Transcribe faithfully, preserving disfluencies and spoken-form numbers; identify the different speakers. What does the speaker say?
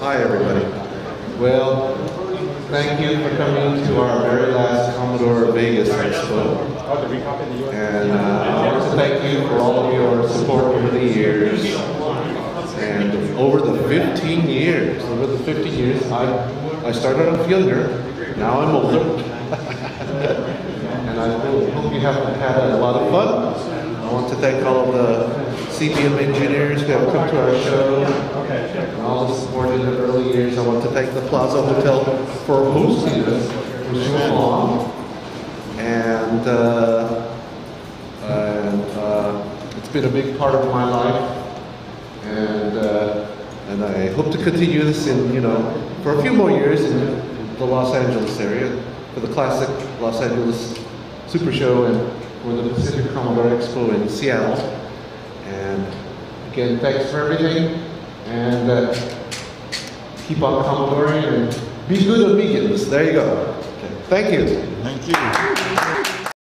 Speaker 1: Hi, everybody. Well, thank you for coming to our very last Commodore Vegas Expo. And uh, I want to thank you for all of your support over the years. And over the fifteen years, over the fifteen years, I, I started off younger, now I'm older. And I hope you have had a lot of fun. I want to thank all of the C P M engineers who have come to our show, and all the support in the early years. I want to thank the Plaza Hotel for hosting us for so long. And, uh, and uh, it's been a big part of my life. And, uh, and I hope to continue this in, you know, for a few more years in the Los Angeles area, for the classic Los Angeles Super Show and for the Pacific Commodore Expo in Seattle. And again, thanks for everything. And uh, keep on Commodoring and be good Amigans. There you go. Okay. Thank you.
Speaker 2: Thank you.